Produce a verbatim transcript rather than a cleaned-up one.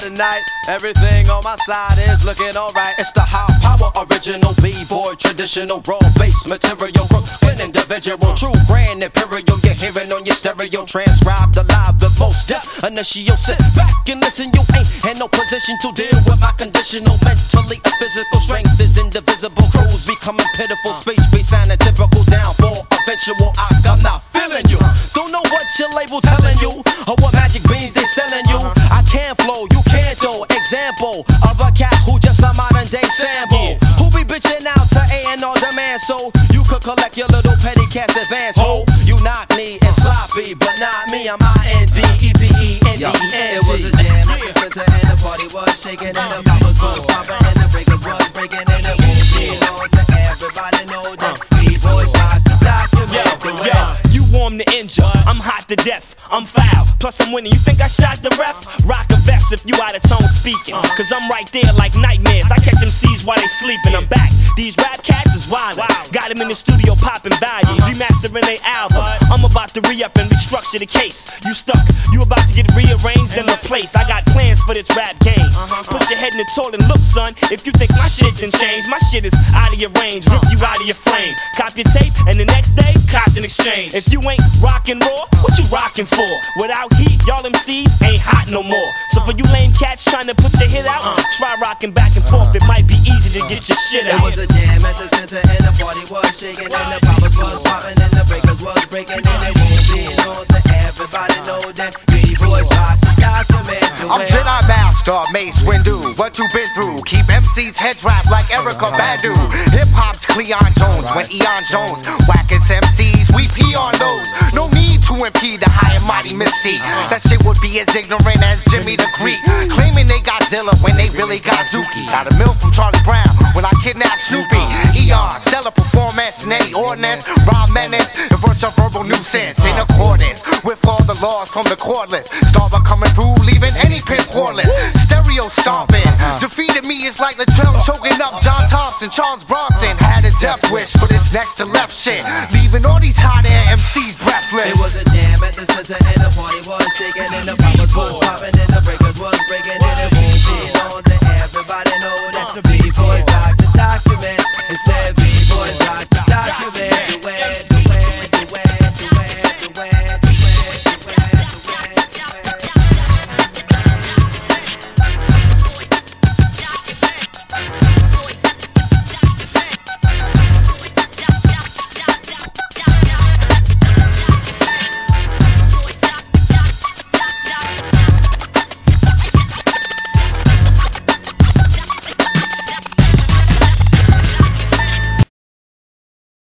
tonight. Everything on my side is looking alright. It's the high power, original B-boy, traditional raw bass material, Brooklyn individual, true grand imperial. You're hearing on your stereo, transcribed alive the most death. Initial, sit back and listen. You ain't in no position to deal with my conditional, mentally and physical strength is indivisible. Crews becoming pitiful, space be sounding typical. Down for eventual, I, I'm not feeling you. Don't know what your label telling you or what magic beans they selling you. I can't flow, you can't though. Example of a cat who just a modern day sample, who be bitching out to A and R demand so you could collect your little petty cash advance. Ho, you knock me and sloppy, but not me. I'm I N D E P E N D E N T. It was a jam at the center and the party was shaking and the bottles was popping and the breakers was breaking and it won't be long to everybody know that B-boys rock the document the way. You warm to injure, I'm hot to death, I'm foul, plus I'm winning. You think I shot the ref? Rock a vest if you out of tone speaking, cause I'm right there like nightmares. I catch M Cs while they sleeping. I'm back, these rap cats is wild. Got them in the studio popping values, remastering their album. I'm about to re-up and restructure the case. You stuck, you about to get rearranged and replaced. I got plans for this rap game. Put your head in the toilet and look, son, if you think my shit done changed, my shit is out of your range, rip you out of your frame. Cop your tape and the next day, cop an exchange. If you ain't rockin' raw, what you rockin' for? Without heat, y'all M Cs ain't hot no more. So for you lame cats trying to put your hit out, try rockin' back and forth, it might be easy to get your shit out. It was a jam at the center and the party was shaking and the poppers was popping and the breakers was breaking and it won't be known to everybody know that B-boys rock the document the way. I'm Jedi Master, Mace Windu. What you been through? Keep M Cs heads wrapped like Erykah Badu. Hip hop's Cleon Jones when Eon Jones whackers M Cs, we pee on those. No need to impede the high and mighty mystique. That shit would be as ignorant as Jimmy the Greek, claiming they Godzilla when they really got Zuki. Got a milk from Charlie Brown when I kidnapped Snoopy. Eon, stellar performance, nay ordinance, raw menace, the verse of verbal nuisance in accordance with all the laws from the cordless. Starver coming through, leaving any pin cordless. Stereo stomping, defeated me is like Latrell choking up John Thompson. Charles Bronson had a death wish for this next to left shit, leaving all these hot air M Cs breathless. It was a jam at the center and the party was shaking and the poppers was popping and the breakers was breaking and it won't be known to everybody know that the B-boys